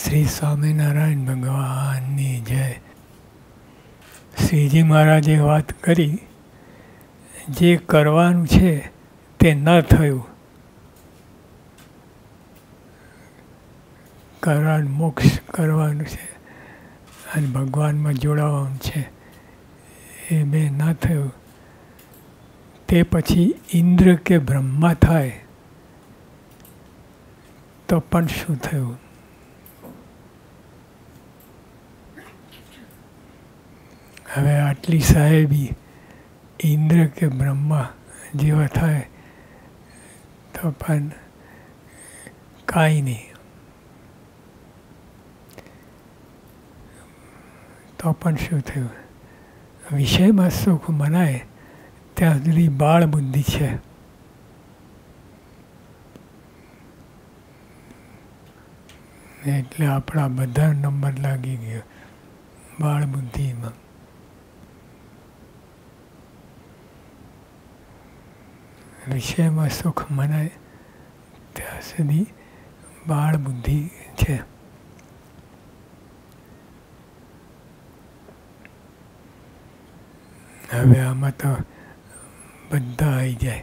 શ્રી સ્વામિનારાયણ ભગવાનની જય. શ્રીજી મહારાજે વાત કરી, જે કરવાનું છે તે ન થયું, કરવાનું મોક્ષ કરવાનું છે અને ભગવાનમાં જોડાવાનું છે, એ બે ન થયું, તે પછી ઇન્દ્ર કે બ્રહ્મા થાય તો પણ શું થયું? હવે આટલી સાહેબી ઇન્દ્ર કે બ્રહ્મા જેવા થાય તો પણ કાંઈ નહીં, તો પણ શું થયું? વિષયમાં સુખ મનાય ત્યાં સુધી બાળ બુદ્ધિ છે. એટલે આપણા બધા નંબર લાગી ગયો બાળ બુદ્ધિમાં. વિષયમાં સુખ મનાય ત્યાં સુધી બાળ બુદ્ધિ છે. હવે આમાં તો બધા આવી જાય.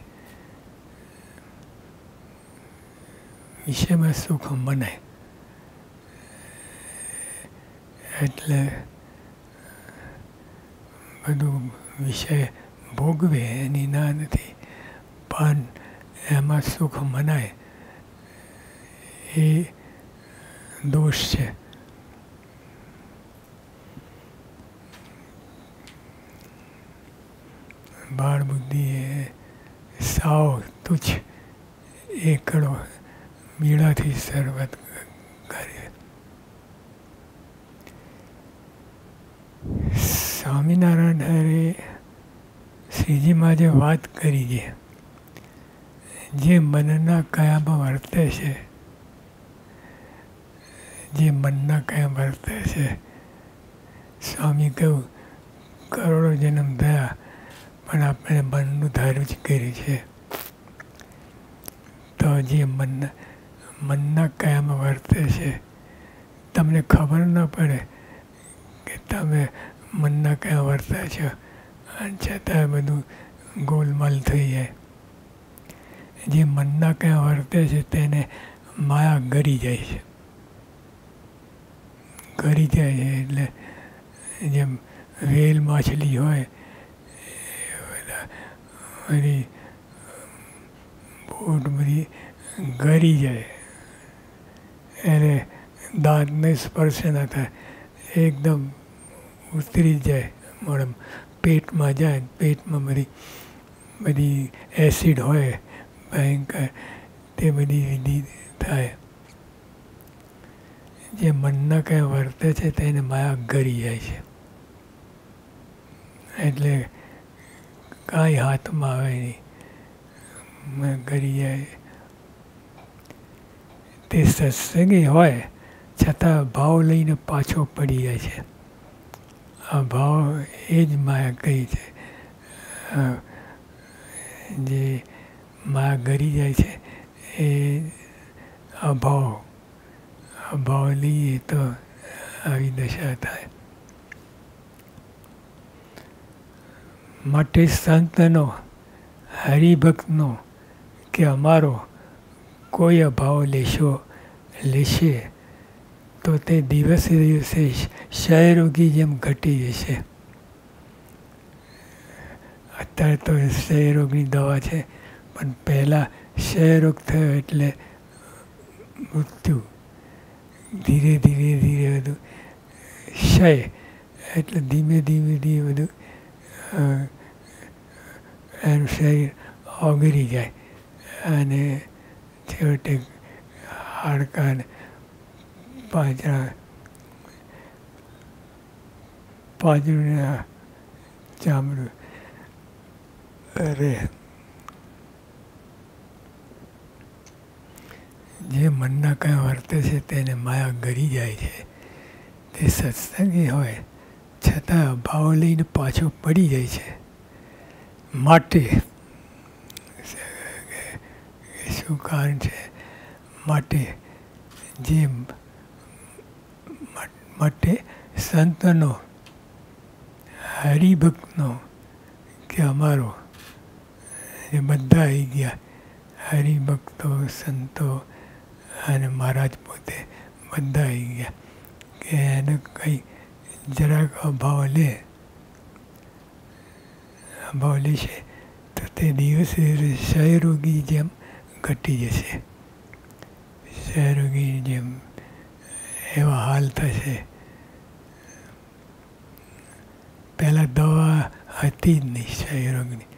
વિષયમાં સુખ મનાય એટલે બધું વિષય ભોગવે એની ના નથી, પણ એમાં સુખ મનાય એ દોષ છે. બાળ બુદ્ધિ એ સાવ તુચ્છ એકડો બીડાથી શરૂઆત કરી. સ્વામિનારાયણ હરે શ્રીજીમાં જે વાત કરી છે, જે મનના કયામાં વર્તે છે, જે મનના કયા વર્તે છે, સ્વામી કહ્યું કરોડો જન્મ થયા પણ આપણે મનનું ધાર્યું જ કર્યું છે. તો જે મનના કયામાં વર્તે છે, તમને ખબર ન પડે કે તમે મનના કયા વર્તા છો, અને છતાં બધું ગોલમાલ થઈ જાય. જે મનના કયા વર્તે છે તેને માયા ગરી જાય છે. ગરી જાય છે એટલે જેમ વેલ માછલી હોય બધી બોટ બધી ગરી જાય, એને દાંતને સ્પર્શ ના થાય, એકદમ ઉતરી જાય મોઢામાં, પેટમાં જાય, પેટમાં બધી એસિડ હોય ભયંકર, તે બધી વિધિ થાય. જે મનના કંઈ વર્તે છે તેને માયા ગરી જાય છે, એટલે કાંઈ હાથમાં આવે નહીં, ગરી જાય. તે સત્સંગી હોય છતાં ભાવ લઈને પાછો પડી જાય છે. આ ભાવ એ જ માયા કહી છે. જે માયા ગરી જાય છે એ અભાવ લઈએ તો આવી દશા થાય. માટે સંતનો, હરિભક્તનો કે અમારો કોઈ અભાવ લેશે તો તે દિવસે દિવસે ક્ષયરોગી જેમ ઘટી જશે. અત્યારે તો ક્ષયરોગની દવા છે, પણ પહેલાં ક્ષયરોગ થયો એટલે મૃત્યુ. ધીરે ધીરે ધીરે બધું ક્ષય એટલે ધીમે ધીમે ધીમે બધું એનું શરીર ઓગળી જાય અને છેવટે હાડકાં, પાંજરું ચામડું રહે. જે મનના કંઈ વર્તે છે તેને માયા ગરી જાય છે. તે સત્સંગી હોય છતાં ભાવ લઈને પાછો પડી જાય છે. માટે શું કારણ છે? માટે જે માટે સંતનો હરિભક્તનો કે અમારો એ બધા આવી ગયા, હરિભક્તો, સંતો અને મહારાજ પોતે બધા આવી ગયા કે એને કંઈ જરાક અભાવ લેશે તો તે દિવસે ક્ષયરોગી જેમ ઘટી જશે, ક્ષયરોગી જેમ એવા હાલ થશે. પહેલાં દવા હતી જ નહીં ક્ષયરોગની,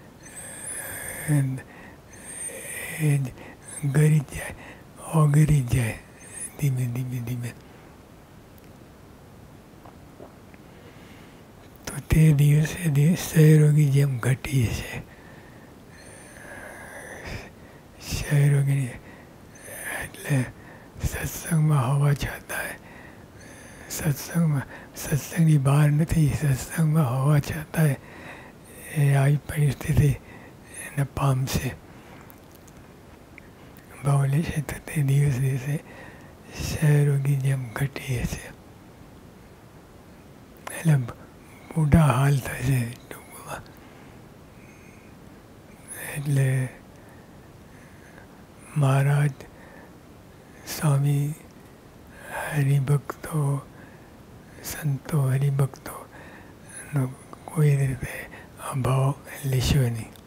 એ ગરી જાય, ઓગળી જાય ધીમે ધીમે ધીમે. તો તે દિવસે ક્ષયરોગી જેમ ઘટી જશે. ક્ષયરોગી એટલે સત્સંગમાં હોવા છતાંય, સત્સંગની બહાર નથી, સત્સંગમાં હોવા છતાંય એ આવી પરિસ્થિતિ એને પામશે, ભાવ લેશે તો તે દિવસે ક્ષયરોગી જેમ ઘટી હશે. એટલે મોટા હાલ થશે ટૂંકમાં. એટલે મહારાજ, સ્વામી, હરિભક્તો, સંતો, હરિભક્તોનો કોઈ રીતે અભાવ લેશો નહીં.